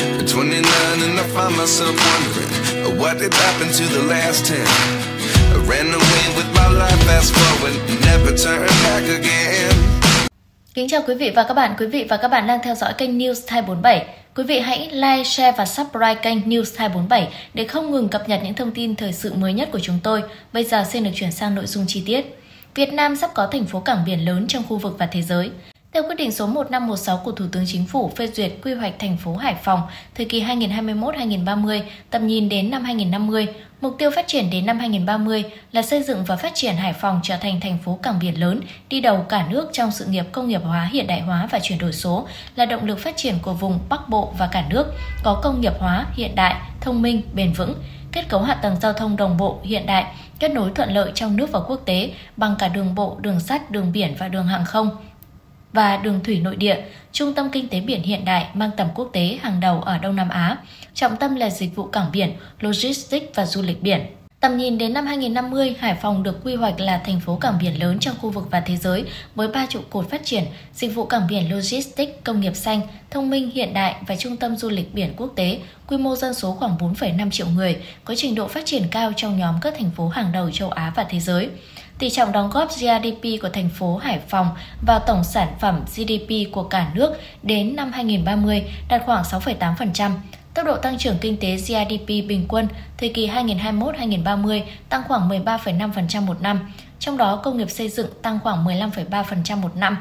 At 29 and I find myself wondering what did happen to the last 10. I ran away with my life, fast forward, never turn back again. Kính chào quý vị và các bạn đang theo dõi kênh News 247. Quý vị hãy like, share và subscribe kênh News 247 để không ngừng cập nhật những thông tin thời sự mới nhất của chúng tôi. Bây giờ xin được chuyển sang nội dung chi tiết. Việt Nam sắp có thành phố cảng biển lớn trong khu vực và thế giới. Theo quyết định số 1516 của Thủ tướng Chính phủ phê duyệt quy hoạch thành phố Hải Phòng thời kỳ 2021-2030, tầm nhìn đến năm 2050, mục tiêu phát triển đến năm 2030 là xây dựng và phát triển Hải Phòng trở thành thành phố cảng biển lớn, đi đầu cả nước trong sự nghiệp công nghiệp hóa, hiện đại hóa và chuyển đổi số, là động lực phát triển của vùng Bắc Bộ và cả nước, có công nghiệp hóa, hiện đại, thông minh, bền vững, kết cấu hạ tầng giao thông đồng bộ, hiện đại, kết nối thuận lợi trong nước và quốc tế bằng cả đường bộ, đường sắt, đường biển và đường hàng không và đường thủy nội địa, trung tâm kinh tế biển hiện đại mang tầm quốc tế hàng đầu ở Đông Nam Á, trọng tâm là dịch vụ cảng biển, logistics và du lịch biển. Tầm nhìn đến năm 2050, Hải Phòng được quy hoạch là thành phố cảng biển lớn trong khu vực và thế giới với 3 trụ cột phát triển: dịch vụ cảng biển, logistics, công nghiệp xanh, thông minh hiện đại và trung tâm du lịch biển quốc tế. Quy mô dân số khoảng 4,5 triệu người, có trình độ phát triển cao trong nhóm các thành phố hàng đầu châu Á và thế giới. Tỷ trọng đóng góp GDP của thành phố Hải Phòng vào tổng sản phẩm GDP của cả nước đến năm 2030 đạt khoảng 6,8%. Tốc độ tăng trưởng kinh tế GDP bình quân thời kỳ 2021-2030 tăng khoảng 13,5% một năm, trong đó công nghiệp xây dựng tăng khoảng 15,3% một năm,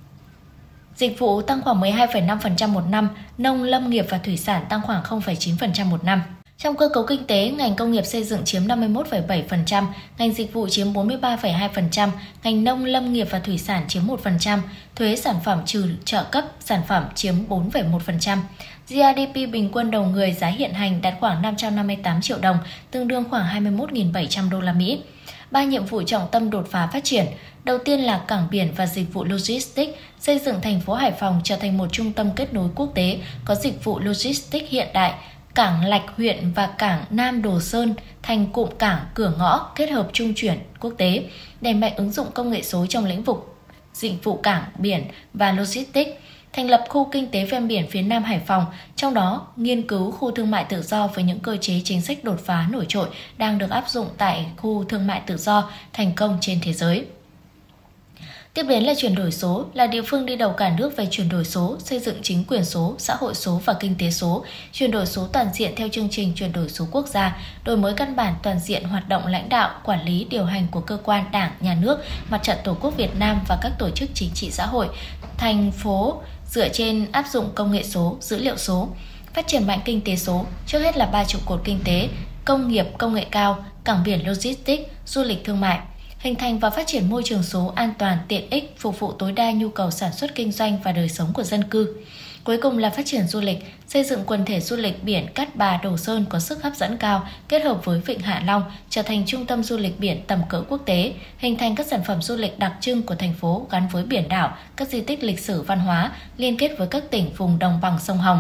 dịch vụ tăng khoảng 12,5% một năm, nông lâm nghiệp và thủy sản tăng khoảng 0,9% một năm. Trong cơ cấu kinh tế, ngành công nghiệp xây dựng chiếm 51,7%, ngành dịch vụ chiếm 43,2%, ngành nông lâm nghiệp và thủy sản chiếm 1%, thuế sản phẩm trừ trợ cấp sản phẩm chiếm 4,1%. GDP bình quân đầu người giá hiện hành đạt khoảng 558 triệu đồng, tương đương khoảng 21.700 đô la Mỹ. 3 nhiệm vụ trọng tâm đột phá phát triển. Đầu tiên là cảng biển và dịch vụ logistics, xây dựng thành phố Hải Phòng trở thành một trung tâm kết nối quốc tế có dịch vụ logistics hiện đại, cảng Lạch Huyện và cảng Nam Đồ Sơn thành cụm cảng cửa ngõ kết hợp trung chuyển quốc tế, đẩy mạnh ứng dụng công nghệ số trong lĩnh vực dịch vụ cảng biển và logistics, thành lập khu kinh tế ven biển phía Nam Hải Phòng, trong đó nghiên cứu khu thương mại tự do với những cơ chế chính sách đột phá nổi trội đang được áp dụng tại khu thương mại tự do thành công trên thế giới. Tiếp đến là chuyển đổi số, là địa phương đi đầu cả nước về chuyển đổi số, xây dựng chính quyền số, xã hội số và kinh tế số, chuyển đổi số toàn diện theo chương trình chuyển đổi số quốc gia, đổi mới căn bản toàn diện hoạt động lãnh đạo, quản lý, điều hành của cơ quan Đảng, Nhà nước, Mặt trận Tổ quốc Việt Nam và các tổ chức chính trị xã hội, thành phố dựa trên áp dụng công nghệ số, dữ liệu số, phát triển mạnh kinh tế số, trước hết là 3 trụ cột kinh tế: công nghiệp, công nghệ cao, cảng biển logistics, du lịch thương mại. Hình thành và phát triển môi trường số an toàn, tiện ích, phục vụ tối đa nhu cầu sản xuất kinh doanh và đời sống của dân cư. Cuối cùng là phát triển du lịch, xây dựng quần thể du lịch biển Cát Bà, Đồ Sơn có sức hấp dẫn cao, kết hợp với Vịnh Hạ Long trở thành trung tâm du lịch biển tầm cỡ quốc tế, hình thành các sản phẩm du lịch đặc trưng của thành phố gắn với biển đảo, các di tích lịch sử văn hóa, liên kết với các tỉnh vùng đồng bằng sông Hồng.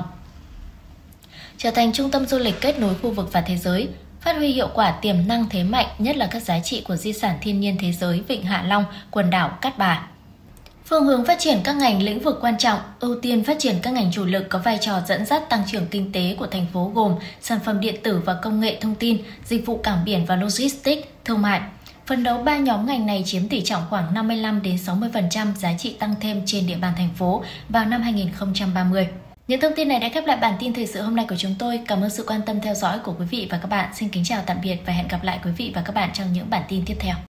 Trở thành trung tâm du lịch kết nối khu vực và thế giới, phát huy hiệu quả tiềm năng thế mạnh, nhất là các giá trị của di sản thiên nhiên thế giới Vịnh Hạ Long, quần đảo Cát Bà. Phương hướng phát triển các ngành lĩnh vực quan trọng, ưu tiên phát triển các ngành chủ lực có vai trò dẫn dắt tăng trưởng kinh tế của thành phố gồm sản phẩm điện tử và công nghệ thông tin, dịch vụ cảng biển và logistics, thương mại. Phấn đấu 3 nhóm ngành này chiếm tỷ trọng khoảng 55-60% giá trị tăng thêm trên địa bàn thành phố vào năm 2030. Những thông tin này đã khép lại bản tin thời sự hôm nay của chúng tôi. Cảm ơn sự quan tâm theo dõi của quý vị và các bạn. Xin kính chào tạm biệt và hẹn gặp lại quý vị và các bạn trong những bản tin tiếp theo.